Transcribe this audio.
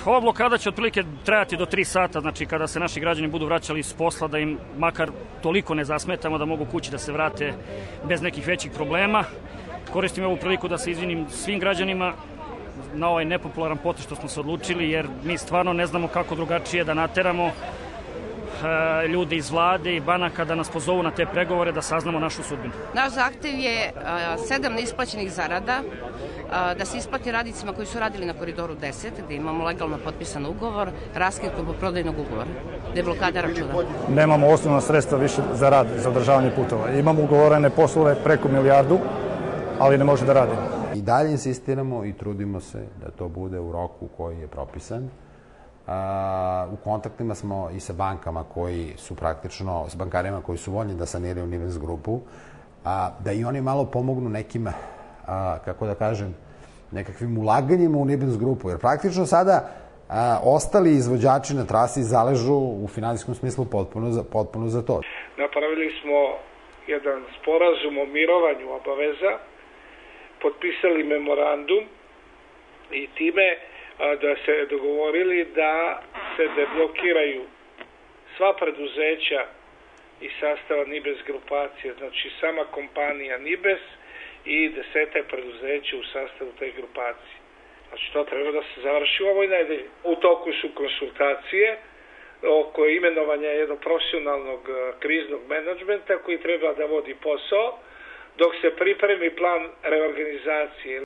Ova blokada će otprilike trajati do 3 sata, znači kada se naši građani budu vraćali s posla, da im makar toliko ne zasmetamo da mogu kući da se vrate bez nekih većih problema. Koristim ovu priliku da se izvinim svim građanima na ovaj nepopularan potez što smo se odlučili, jer mi stvarno ne znamo kako drugačije da nateramo ljude iz vlade i banaka da nas pozovu na te pregovore, da saznamo našu sudbinu. Naš zahtev je 7 neisplaćenih zarada, da se isplati radnicima koji su radili na Koridoru 10, gde imamo legalno potpisan ugovor, raskid kupoprodajnog ugovora, gde je blokada računa. Nemamo osnovna sredstva više za rad, za održavanje putova. Imamo ugovorene poslove preko milijardu, ali ne može da radimo. I dalje insistiramo i trudimo se da to bude u roku koji je propisan. U kontaktima smo i sa bankama koji su praktično, s bankarima koji su voljni da saniraju Nibens grupu, da i oni malo pomognu nekim, kako da kažem, nekakvim ulaganjima u Nibens grupu, jer praktično sada ostali izvođači na trasi zaležu u finansijskom smislu potpuno za to. Napravili smo jedan sporazum o mirovanju obaveza, potpisali memorandum i time da se dogovorili da se deblokiraju sva preduzeća iz sastava Nibes grupacije, znači sama kompanija Nibes i 10 preduzeća u sastavu te grupacije. Znači to treba da se završi u ovoj nedelji. U toku su konsultacije oko imenovanja jednog profesionalnog kriznog menadžmenta koji treba da vodi posao dok se pripremi plan reorganizacije.